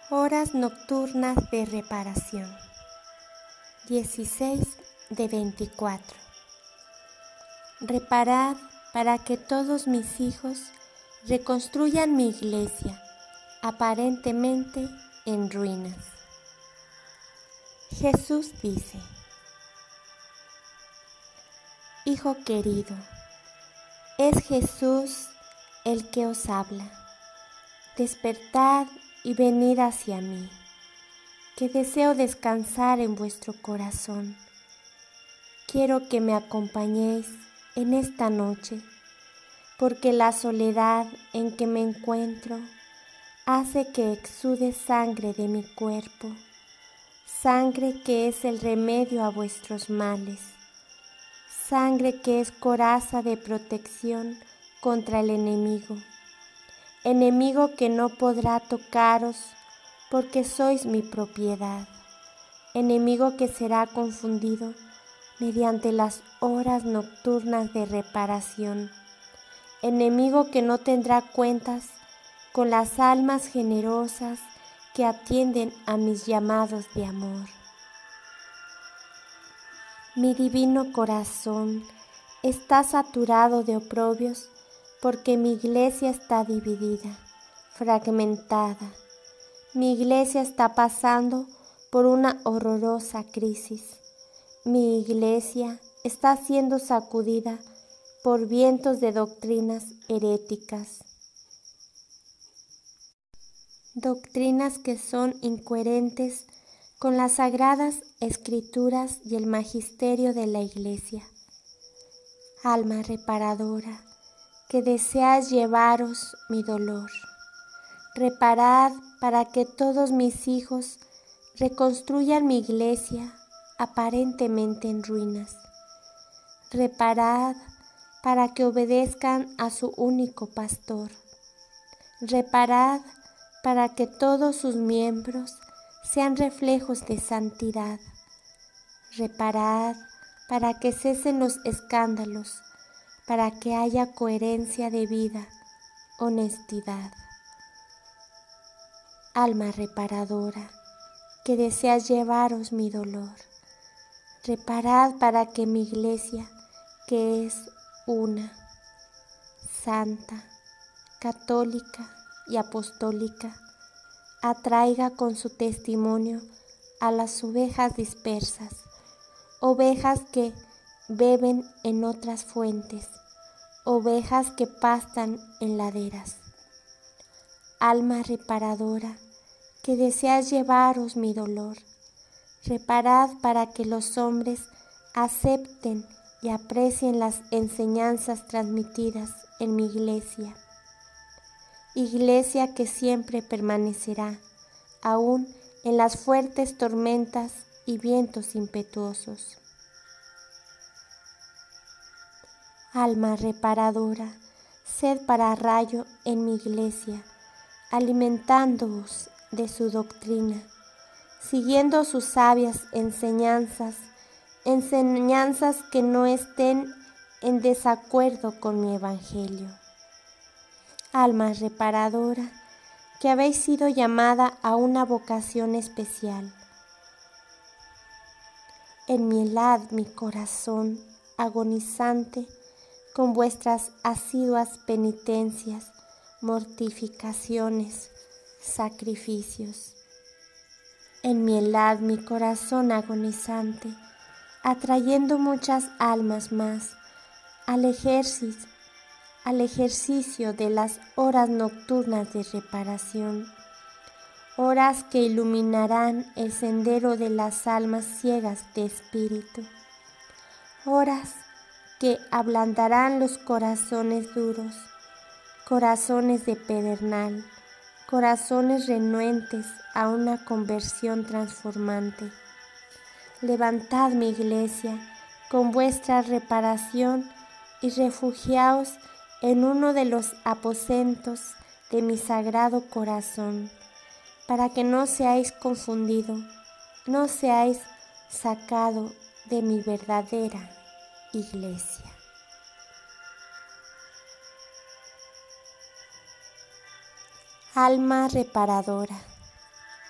Horas nocturnas de reparación. 16 de 24. Reparad para que todos mis hijos reconstruyan mi iglesia, aparentemente en ruinas. Jesús dice: Hijo querido, es Jesús el que os habla. Despertad y venid hacia mí, que deseo descansar en vuestro corazón. Quiero que me acompañéis en esta noche, porque la soledad en que me encuentro hace que exude sangre de mi cuerpo, sangre que es el remedio a vuestros males, sangre que es coraza de protección contra el enemigo que no podrá tocaros porque sois mi propiedad, enemigo que será confundido mediante las horas nocturnas de reparación, enemigo que no tendrá cuentas con las almas generosas que atienden a mis llamados de amor. Mi divino corazón está saturado de oprobios porque mi iglesia está dividida, fragmentada. Mi iglesia está pasando por una horrorosa crisis. Mi iglesia está siendo sacudida por vientos de doctrinas heréticas. Doctrinas que son incoherentes con las sagradas escrituras y el magisterio de la iglesia. Alma reparadora, que deseas llevaros mi dolor. Reparad para que todos mis hijos reconstruyan mi iglesia aparentemente en ruinas. Reparad para que obedezcan a su único pastor. Reparad para que todos sus miembros sean reflejos de santidad. Reparad para que cesen los escándalos, para que haya coherencia de vida, honestidad. Alma reparadora, que deseas llevaros mi dolor. Reparad para que mi iglesia, que es una, santa, católica y apostólica, atraiga con su testimonio a las ovejas dispersas, ovejas que beben en otras fuentes, ovejas que pastan en laderas. Alma reparadora, que deseas llevaros mi dolor. Reparad para que los hombres acepten y aprecien las enseñanzas transmitidas en mi iglesia. Iglesia que siempre permanecerá, aún en las fuertes tormentas y vientos impetuosos. Alma reparadora, sed para rayo en mi iglesia, alimentándoos de su doctrina, siguiendo sus sabias enseñanzas que no estén en desacuerdo con mi evangelio. Alma reparadora, que habéis sido llamada a una vocación especial. Enmielad mi corazón agonizante con vuestras asiduas penitencias, mortificaciones, sacrificios. Enmielad mi corazón agonizante, atrayendo muchas almas más al ejercicio de las horas nocturnas de reparación, horas que iluminarán el sendero de las almas ciegas de espíritu, horas que ablandarán los corazones duros, corazones de pedernal, corazones renuentes a una conversión transformante. Levantad mi iglesia con vuestra reparación y refugiaos en uno de los aposentos de mi sagrado corazón, para que no seáis confundido, no seáis sacado de mi verdadera iglesia. Alma reparadora,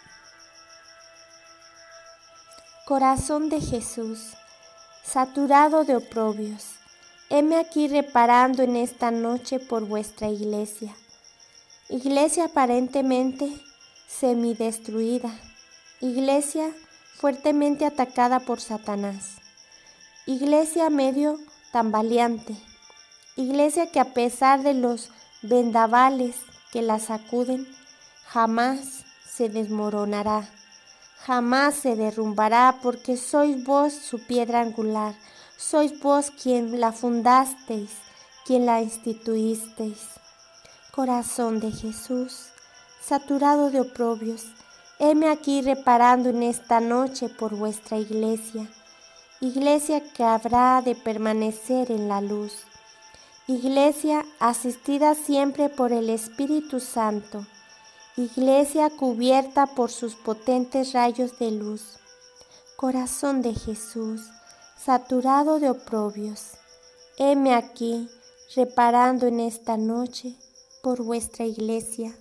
Corazón de Jesús, saturado de oprobios, heme aquí reparando en esta noche por vuestra iglesia. Iglesia aparentemente semidestruida, iglesia fuertemente atacada por Satanás, iglesia medio tambaleante, iglesia que a pesar de los vendavales que la sacuden, jamás se desmoronará, jamás se derrumbará, porque sois vos su piedra angular, sois vos quien la fundasteis, quien la instituisteis. Corazón de Jesús, saturado de oprobios, heme aquí reparando en esta noche por vuestra iglesia, iglesia que habrá de permanecer en la luz, iglesia asistida siempre por el Espíritu Santo, iglesia cubierta por sus potentes rayos de luz. Corazón de Jesús, saturado de oprobios, heme aquí reparando en esta noche por vuestra iglesia.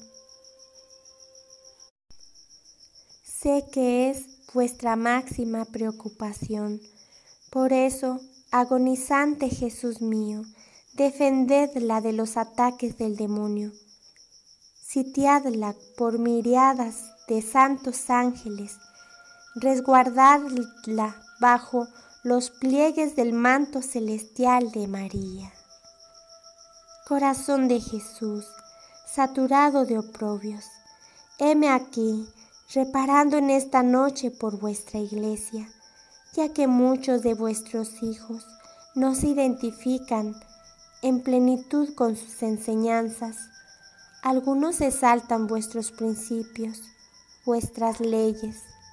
Sé que es vuestra máxima preocupación, por eso, agonizante Jesús mío, defendedla de los ataques del demonio. Sitiadla por miriadas de santos ángeles, resguardadla bajo los pliegues del manto celestial de María. Corazón de Jesús, saturado de oprobios, heme aquí, reparando en esta noche por vuestra iglesia, ya que muchos de vuestros hijos no se identifican en plenitud con sus enseñanzas. Algunos exaltan vuestros principios, vuestras leyes.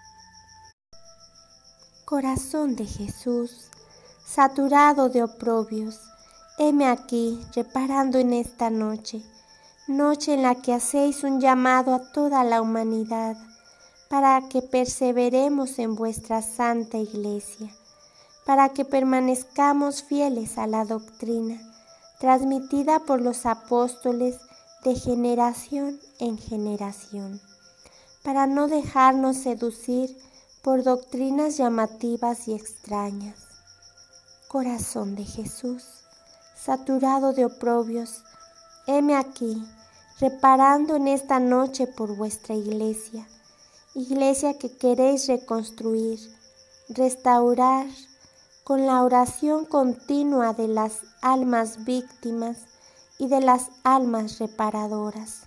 Corazón de Jesús, saturado de oprobios, heme aquí reparando en esta noche, noche en la que hacéis un llamado a toda la humanidad, para que perseveremos en vuestra santa iglesia, para que permanezcamos fieles a la doctrina, transmitida por los apóstoles de generación en generación, para no dejarnos seducir por doctrinas llamativas y extrañas. Corazón de Jesús, saturado de oprobios, heme aquí, reparando en esta noche por vuestra iglesia, iglesia que queréis reconstruir, restaurar con la oración continua de las almas víctimas y de las almas reparadoras.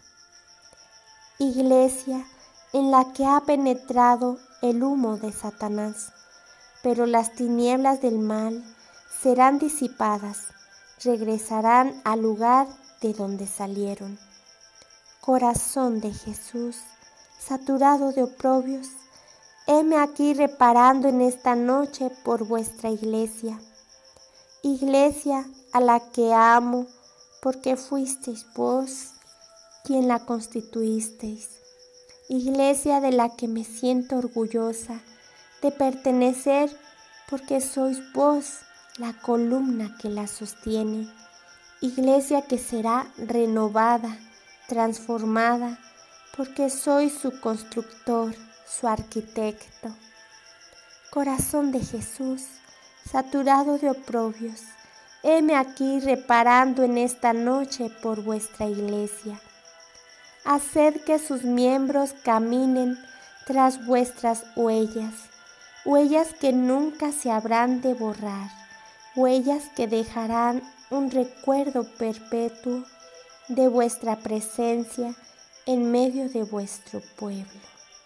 Iglesia en la que ha penetrado el humo de Satanás, pero las tinieblas del mal serán disipadas, regresarán al lugar de donde salieron. Corazón de Jesús, saturado de oprobios, heme aquí reparando en esta noche por vuestra iglesia, iglesia a la que amo, porque fuisteis vos quien la constituisteis, iglesia de la que me siento orgullosa de pertenecer, porque sois vos la columna que la sostiene, iglesia que será renovada, transformada, porque soy su constructor, su arquitecto. Corazón de Jesús, saturado de oprobios, heme aquí reparando en esta noche por vuestra iglesia. Haced que sus miembros caminen tras vuestras huellas, huellas que nunca se habrán de borrar, huellas que dejarán un recuerdo perpetuo de vuestra presencia en medio de vuestro pueblo.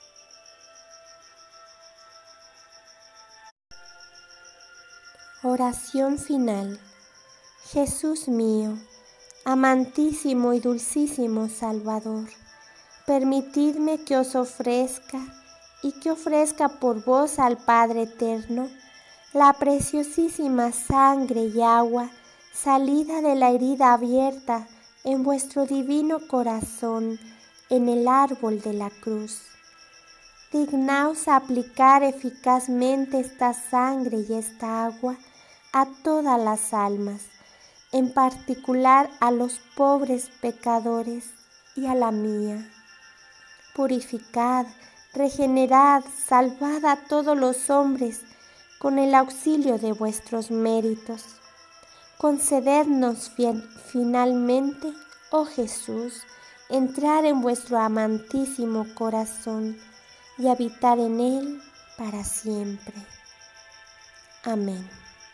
Oración final. Jesús mío, amantísimo y dulcísimo Salvador, permitidme que os ofrezca y que ofrezca por vos al Padre Eterno la preciosísima sangre y agua salida de la herida abierta en vuestro divino corazón en el árbol de la cruz. Dignaos aplicar eficazmente esta sangre y esta agua a todas las almas, en particular a los pobres pecadores y a la mía. Purificad, regenerad, salvad a todos los hombres con el auxilio de vuestros méritos. Concedednos finalmente, oh Jesús, entrar en vuestro amantísimo corazón y habitar en él para siempre. Amén.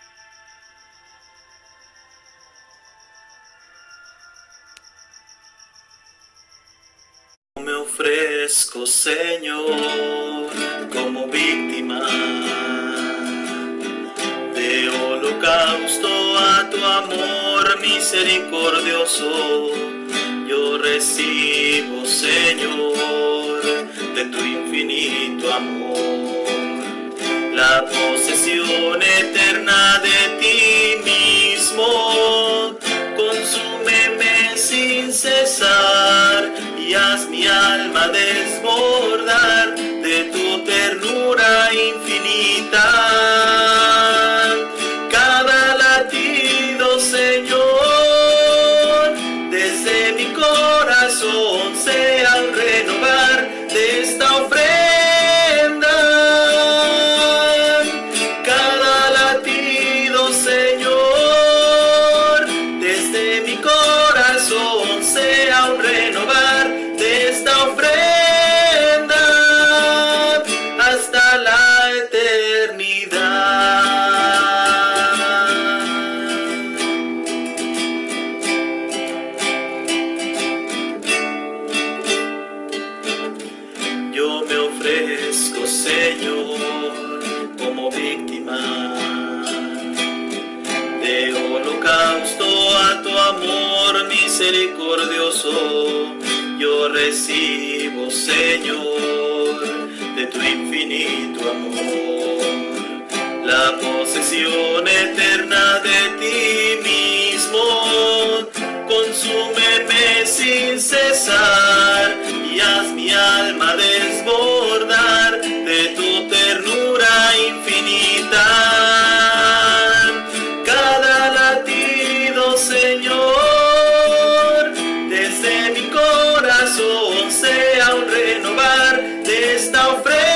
Me ofrezco, Señor, como víctima de holocausto a tu amor misericordioso. Yo recibo, Señor, de tu infinito amor, la posesión eterna de ti mismo. Consúmeme sin cesar y haz mi alma desbordar de tu ternura infinita. Cada latido, Señor, desde mi corazón sea un renovar de esta ofrenda. Cada latido, Señor, desde mi corazón sea un renovar de esta ofrenda hasta la eternidad. Yo me ofrezco, Señor, como víctima de holocausto a tu amor misericordioso. Yo recibo, Señor, de tu infinito amor, la posesión eterna de ti mismo. Consúmeme sin cesar y haz mi alma desbordar de tu ternura infinita. Cada latido, Señor, desde mi corazón sea un renovar de esta ofrenda.